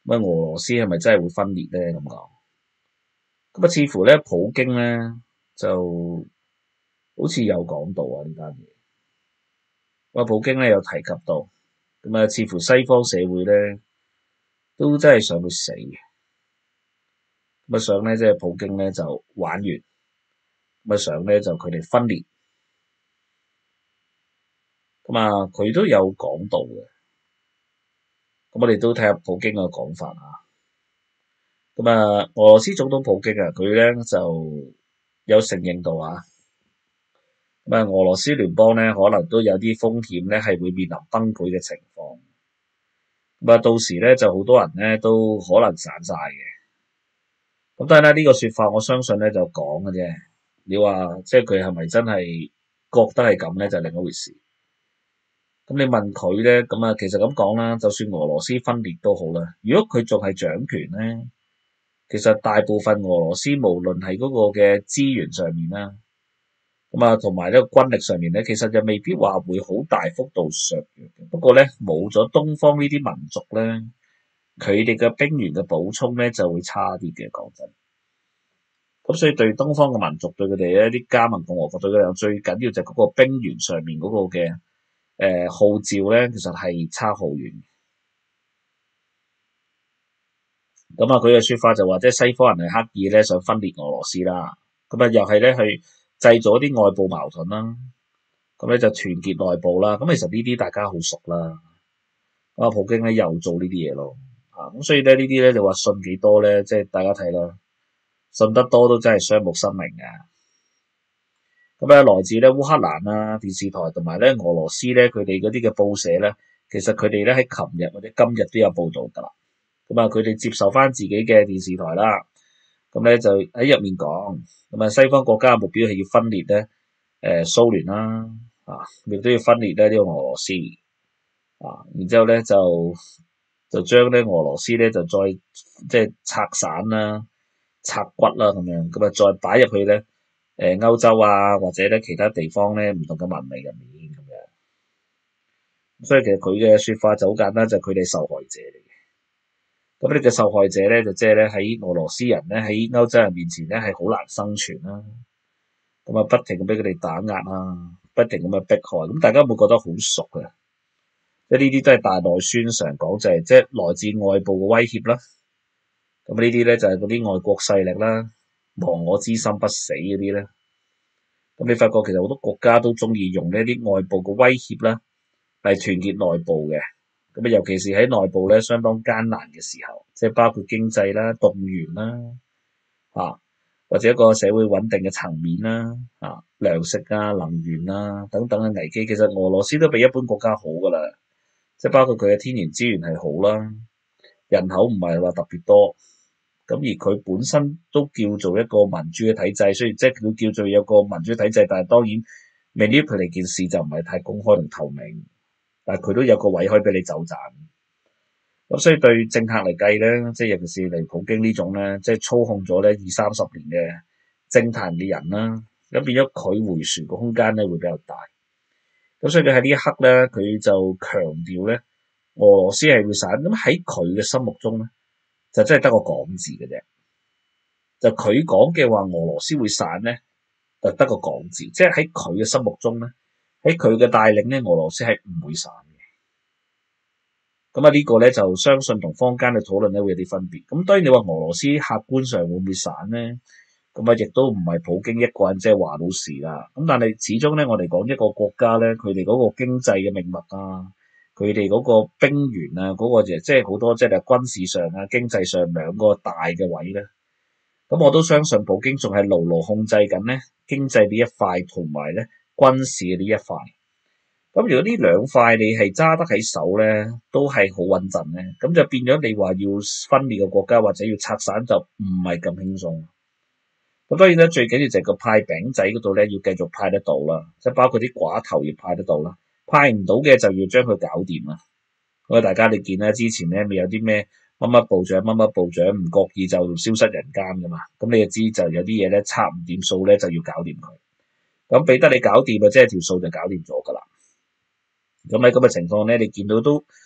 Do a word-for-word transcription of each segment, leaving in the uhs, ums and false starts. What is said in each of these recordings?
咁啊，俄羅斯係咪真係會分裂咧？咁講，咁啊，似乎咧普京咧就好似有講到啊呢單嘢。咁啊，普京咧有提及到，咁啊，似乎西方社會咧都真係想佢死嘅，咁啊想咧即係普京咧就玩完，咁啊想咧就佢哋分裂，咁啊佢都有講到嘅。咁我哋都睇下普京嘅講法啊。咁啊，俄羅斯總統普京啊，佢咧就有承認到啊。咁啊，俄羅斯聯邦咧可能都有啲風險咧，係會面臨崩潰嘅情況。咁啊，到時咧就好多人咧都可能散晒嘅。咁當然啦，呢個說法我相信咧就講嘅啫。你話即係佢係咪真係覺得係咁咧，就另一回事。咁你問佢咧，咁啊，其實咁講啦，就算俄羅斯分裂都好啦，如果佢仲係掌權咧，其實大部分俄羅斯無論係嗰個嘅資源上面啦，咁啊同埋呢個軍力上面咧，其實就未必話會好大幅度削弱嘅。不過咧，冇咗東方呢啲民族咧，佢哋嘅兵源嘅補充咧就會差啲嘅。講真，咁所以對東方嘅民族對佢哋咧啲加盟共和國對佢哋最緊要就係嗰個兵源上面嗰個嘅誒、呃、號召咧，其實係差好遠。咁啊，佢嘅說法就話，即係西方人係刻意咧想分裂俄羅斯啦，咁啊又係咧去製造一啲外部矛盾啦，咁咧就團結內部啦。咁其實呢啲大家好熟啦，咁啊普京咧又做呢啲嘢咯，啊咁所以咧呢啲咧就話信幾多咧，即係大家睇啦，信得多都真係雙目失明啊。咁咧來自咧烏克蘭啊電視台同埋咧俄羅斯咧佢哋嗰啲嘅報社咧，其實佢哋咧喺琴日或者今日都有報導㗎啦。咁啊，佢哋接受翻自己嘅電視台啦，咁咧就喺入面講，咁啊西方國家嘅目標係要分裂咧，誒蘇聯啦，啊亦都要分裂咧呢個俄羅斯，啊，然之後咧就就將咧俄羅斯咧就再即係拆散啦、拆骨啦咁樣，咁啊再擺入去咧誒歐洲啊或者咧其他地方咧唔同嘅文明入面咁樣，所以其實佢嘅説法就好簡單，就係佢哋受害者嚟嘅。咁呢個受害者咧，就即係咧喺俄羅斯人咧喺歐洲人面前咧係好難生存啦。咁啊，不停咁俾佢哋打壓啊，不停咁樣迫害。咁大家會覺得好熟嘅，即係呢啲都係大內宣常講，就係即係來自外部嘅威脅啦。咁呢啲咧就係嗰啲外國勢力啦，亡我之心不死嗰啲咧。咁你發覺其實好多國家都中意用呢啲外部嘅威脅啦嚟團結內部嘅。咁啊，尤其是喺內部咧相當艱難嘅時候，即係包括經濟啦、動員啦，啊，或者一個社會穩定嘅層面啦，啊，糧食啊、能源啊等等嘅危機，其實俄羅斯都比一般國家好噶啦，即係包括佢嘅天然資源係好啦，人口唔係話特別多，咁而佢本身都叫做一個民主嘅體制，雖然即係佢叫做有個民主體制，但係當然 manipulate 件事就唔係太公開同透明。但係佢都有個位可以俾你走盞，咁所以對政客嚟計咧，即係尤其是嚟普京呢種咧，即係操控咗咧二三十年嘅政壇嘅人啦，咁變咗佢回旋個空間咧會比較大。咁所以佢喺呢一刻咧，佢就強調咧，俄羅斯係會散。咁喺佢嘅心目中咧，就真係得個講字嘅啫。就佢講嘅話，俄羅斯會散咧，就得個講字。即係喺佢嘅心目中咧，喺佢嘅帶領咧，俄羅斯係唔會散嘅。咁啊，呢個咧就相信同坊間嘅討論咧會有啲分別。咁當然你話俄羅斯客觀上會唔會散咧？咁啊，亦都唔係普京一個人即係話到事啦。咁但係始終咧，我哋講一個國家咧，佢哋嗰個經濟嘅命脈啊，佢哋嗰個兵源啊，嗰個就即係好多即係軍事上啊、經濟上兩個大嘅位咧。咁我都相信普京仲係牢牢控制緊咧經濟呢一塊同埋咧軍事呢一塊。咁如果呢兩塊你係揸得喺手咧，都係好穩陣咧，咁就變咗你話要分裂個國家或者要拆散就唔係咁輕鬆。咁當然咧，最緊要就係個派餅仔嗰度咧，要繼續派得到啦，即係包括啲寡頭要派得到啦，派唔到嘅就要將佢搞掂啦。咁啊，大家你見啦，之前咧咪有啲咩乜乜部長乜乜部長唔覺意就消失人間噶嘛，咁你就知就有啲嘢咧拆唔掂數咧就要搞掂佢。咁俾得你搞掂啊，即係條數就搞掂咗噶啦。咁喺咁嘅情況咧，你見到都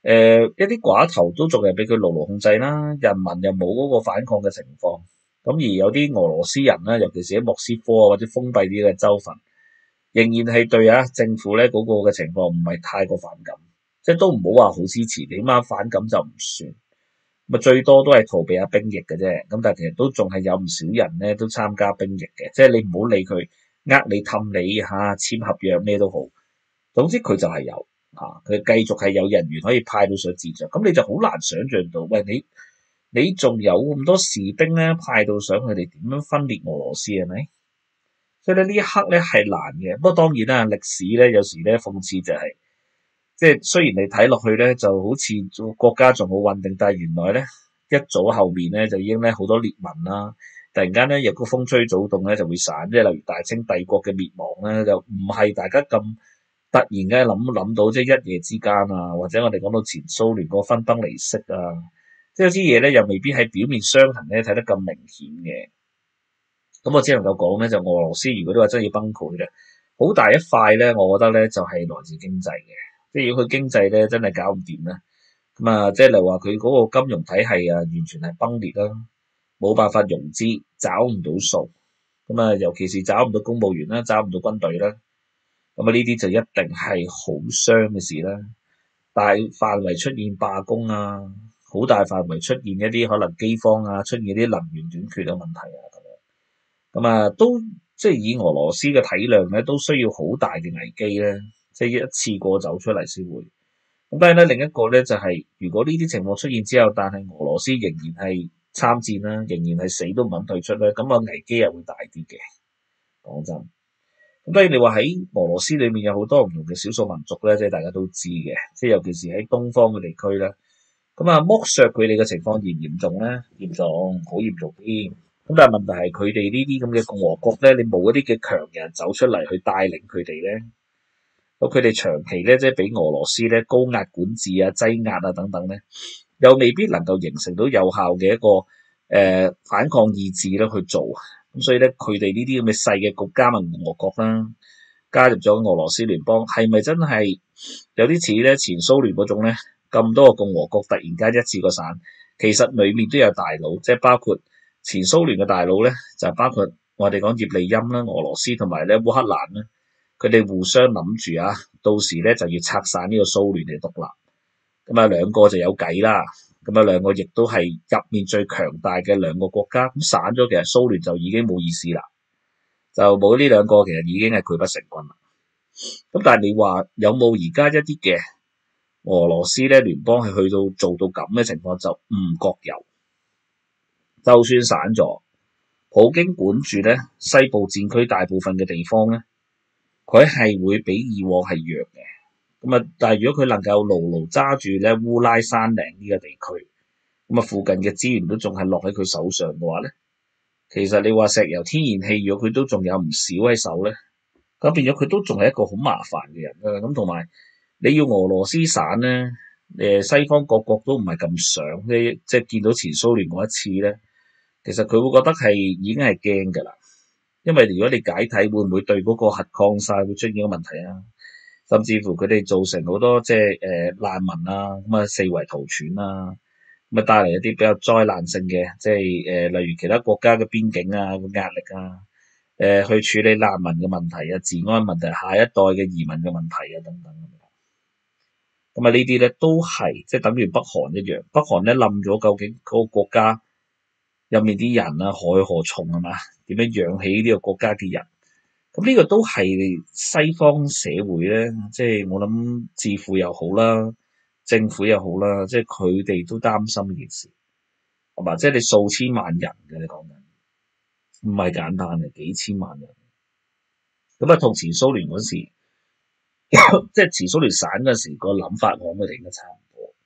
誒一啲寡頭都仲係俾佢牢牢控制啦，人民又冇嗰個反抗嘅情況。咁而有啲俄羅斯人啦，尤其是喺莫斯科啊或者封閉啲嘅州份，仍然係對啊政府咧嗰個嘅情況唔係太過反感，即係都唔好話好支持，起碼反感就唔算。咁啊最多都係逃避下兵役嘅啫。咁但係其實都仲係有唔少人咧都參加兵役嘅，即係你唔好理佢呃你氹你嚇簽合約咩都好，總之佢就係有。啊！佢繼續係有人員可以派到上戰場，咁你就好難想像到，喂你你仲有咁多士兵咧派到上，佢哋點樣分裂俄羅斯係咪？所以咧呢一刻咧係難嘅。不過當然啦，歷史咧有時咧諷刺就係、是，即係雖然你睇落去咧就好似國家仲好穩定，但係原來咧一早後面咧就已經咧好多裂紋啦，突然間咧有個風吹草動咧就會散，即係例如大清帝國嘅滅亡咧就唔係大家咁突然嘅諗諗到，即係一夜之間啊，或者我哋講到前蘇聯個分崩離析啊，即係有啲嘢咧又未必喺表面傷痕咧睇得咁明顯嘅。咁我只能夠講咧，就俄羅斯如果都話真係要崩潰咧，好大一塊咧，我覺得咧就係來自經濟嘅，即係如果佢經濟咧真係搞唔掂咧，咁啊即係例如話佢嗰個金融體系啊，完全係崩裂啦，冇辦法融資，找唔到數，咁啊尤其是找唔到公務員啦，找唔到軍隊啦。咁啊，呢啲就一定係好傷嘅事啦。大範圍出現罷工啊，好大範圍出現一啲可能饑荒啊，出現一啲能源短缺嘅問題啊，咁樣咁啊，都即係以俄羅斯嘅體量咧，都需要好大嘅危機咧，即係一次過走出嚟先會。咁當然咧，另一個咧就係、是、如果呢啲情況出現之後，但係俄羅斯仍然係參戰啦，仍然係死都唔肯退出咧，咁啊危機又會大啲嘅。講真。咁當然你話喺俄羅斯裏面有好多唔同嘅少數民族咧，即係大家都知嘅，即係尤其是喺東方嘅地區咧。咁啊，剝削佢哋嘅情況嚴唔嚴重咧？嚴重，好嚴重添。咁但係問題係佢哋呢啲咁嘅共和國咧，你冇一啲嘅強人走出嚟去帶領佢哋咧，咁佢哋長期咧即係俾俄羅斯咧高壓管治啊、擠壓啊等等咧，又未必能夠形成到有效嘅一個誒、呃、反抗意志咧去做。咁所以咧，佢哋呢啲咁嘅細嘅國家民共和國啦，加入咗俄羅斯聯邦，係咪真係有啲似咧前蘇聯嗰種咧？咁多個共和國突然間一次過散，其實裡面都有大佬，即係包括前蘇聯嘅大佬咧，就包括我哋講葉利欽啦、俄羅斯同埋咧烏克蘭啦，佢哋互相諗住啊，到時咧就要拆散呢個蘇聯嚟獨立，咁啊兩個就有計啦。咁啊，兩個亦都係入面最強大嘅兩個國家，咁散咗，其實蘇聯就已經冇意思啦，就冇呢兩個，其實已經係潰不成軍啦。咁但係你話有冇而家一啲嘅俄羅斯咧聯邦係去到做到咁嘅情況，就唔覺有。就算散咗，普京管住咧西部戰區大部分嘅地方咧，佢係會比以往係弱嘅。咁啊，但係如果佢能夠牢牢揸住咧烏拉山嶺呢個地區，咁啊附近嘅資源都仲係落喺佢手上嘅話咧，其實你話石油、天然氣，如果佢都仲有唔少喺手咧，咁變咗佢都仲係一個好麻煩嘅人啦。咁同埋你要俄羅斯散咧，誒西方各國都唔係咁想，即即係見到前蘇聯嗰一次咧，其實佢會覺得係已經係驚㗎啦。因為如果你解體，會唔會對嗰個核擴散會出現個問題啊？甚至乎佢哋造成好多即係誒難民啊，咁啊四圍逃竄啊，咁啊帶嚟一啲比較災難性嘅，即係誒、呃、例如其他國家嘅邊境啊個壓力啊，誒、呃、去處理難民嘅問題啊、治安問題、下一代嘅移民嘅問題啊等等。咁啊呢啲咧都係即係等於北韓一樣，北韓咧冧咗，究竟嗰個國家入面啲人啊，何去何從係嘛？點樣養起呢個國家嘅人？咁呢個都係西方社會咧，即係我諗智庫又好啦，政府又好啦，即係佢哋都擔心呢件事，係嘛？即係你數千萬人嘅，你講緊唔係簡單嘅，幾千萬人。咁啊，同前蘇聯嗰時，即係前蘇聯散嗰時個諗法，我諗佢哋應該差唔多。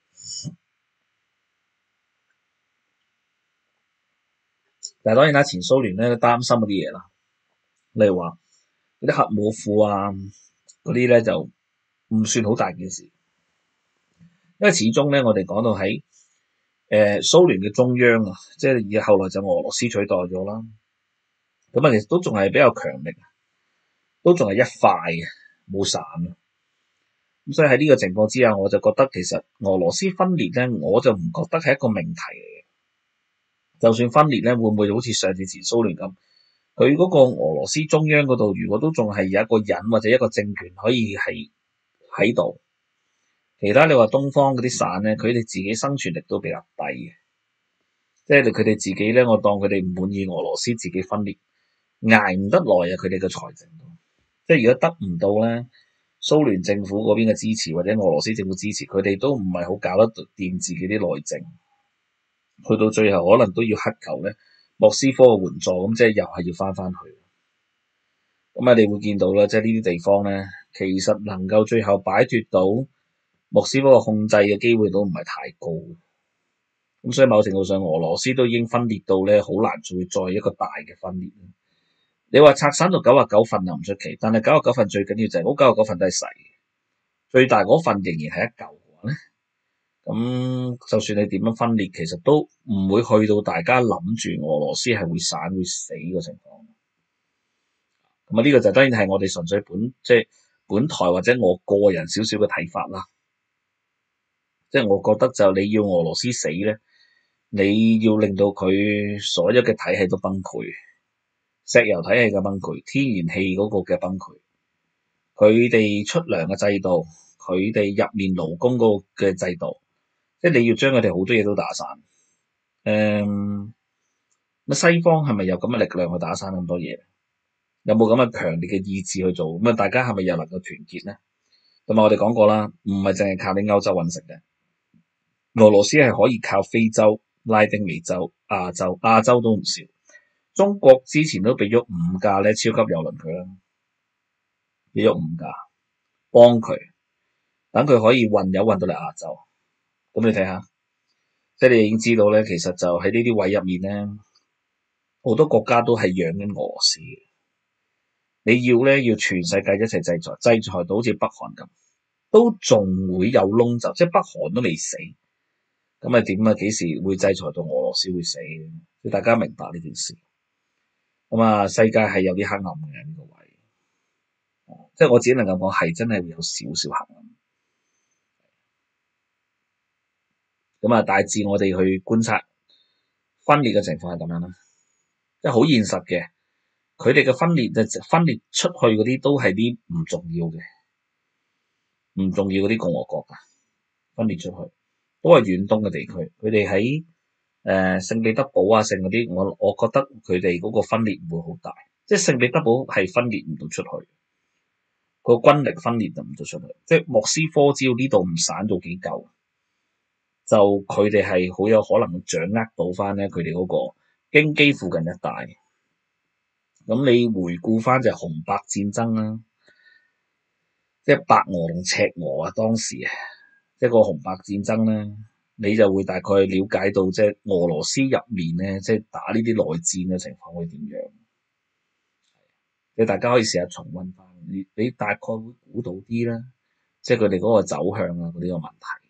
但係當然啦，前蘇聯咧擔心嗰啲嘢啦，例如話嗰啲核武庫啊，嗰啲咧就唔算好大件事，因為始終咧我哋講到喺誒蘇聯嘅中央啊，即係以後來就俄羅斯取代咗啦，咁啊其實都仲係比較強力，都仲係一塊嘅，冇散啊。 咁所以喺呢個情況之下，我就覺得其實俄羅斯分裂咧，我就唔覺得係一個命題嚟嘅。就算分裂咧，會唔會好似上次前蘇聯咁？佢嗰個俄羅斯中央嗰度，如果都仲係有一個人或者一個政權可以係喺度，其他你話東方嗰啲省咧，佢哋自己生存力都比較低嘅，即係佢哋自己咧，我當佢哋唔滿意俄羅斯自己分裂，捱唔得耐啊！佢哋嘅財政，即係如果得唔到咧，蘇聯政府嗰邊嘅支持或者俄羅斯政府支持，佢哋都唔係好搞得掂自己啲內政，去到最後可能都要乞求咧莫斯科嘅援助，咁即係又係要翻翻去。咁啊，你會見到啦，即係呢啲地方咧，其實能夠最後擺脫到莫斯科嘅控制嘅機會都唔係太高。咁所以某程度上，俄羅斯都已經分裂到咧，好難再再一個大嘅分裂。你話拆散到九十九份又唔出奇，但係九十九份最緊要就係嗰九十九份都係細嘅，最大嗰份仍然係一嚿嘅話咧，咁就算你點樣分裂，其實都唔會去到大家諗住俄羅斯係會散會死嘅情況。咁啊，呢個就當然係我哋純粹本即係本台或者我個人少少嘅睇法啦。即係我覺得就你要俄羅斯死咧，你要令到佢所有嘅體系都崩潰。石油體系嘅崩潰，天然氣嗰個嘅崩潰，佢哋出糧嘅制度，佢哋入面勞工嗰個嘅制度，即係你要將佢哋好多嘢都打散。誒、嗯，咁西方係咪有咁嘅力量去打散咁多嘢？有冇咁嘅強烈嘅意志去做？咁啊，大家係咪又能夠團結咧？咁啊，我哋講過啦，唔係淨係靠你歐洲揾食嘅，俄羅斯係可以靠非洲、拉丁美洲、亞洲、亞洲都唔少。中國之前都俾咗五架咧超級郵輪佢啦，俾咗五架幫佢，等佢可以運油運到嚟亞洲。咁你睇下，即係你已經知道咧，其實就喺呢啲位入面咧，好多國家都係養緊俄羅斯嘅。你要咧要全世界一齊制裁，制裁到好似北韓咁，都仲會有窿就，即係北韓都未死，咁啊點啊？幾時會制裁到俄羅斯會死？要大家明白呢件事。咁啊，世界係有啲黑暗嘅呢個位，即係我只能夠講係真係會有少少黑暗。咁啊，大致我哋去觀察分裂嘅情況係咁樣啦，即係好現實嘅。佢哋嘅分裂就分裂出去嗰啲都係啲唔重要嘅，唔重要嗰啲共和國啊，分裂出去都係遠東嘅地區。佢哋喺誒聖彼得堡啊，聖嗰啲，我我覺得佢哋嗰個分裂唔會好大。即係聖彼得堡係分裂唔到出去，個軍力分裂就唔到出去。即係莫斯科只要呢度唔散到幾嚿，就佢哋係好有可能掌握到翻咧佢哋嗰個京畿附近一帶。咁你回顧翻就係紅白戰爭啦，即係白俄同赤俄啊，當時即係個紅白戰爭咧，你就會大概了解到即係俄羅斯入面咧，即係打呢啲內戰嘅情況會點樣。你大家可以試下重溫翻，你你大概會估到啲啦，即係佢哋嗰個走向啊，嗰啲個問題。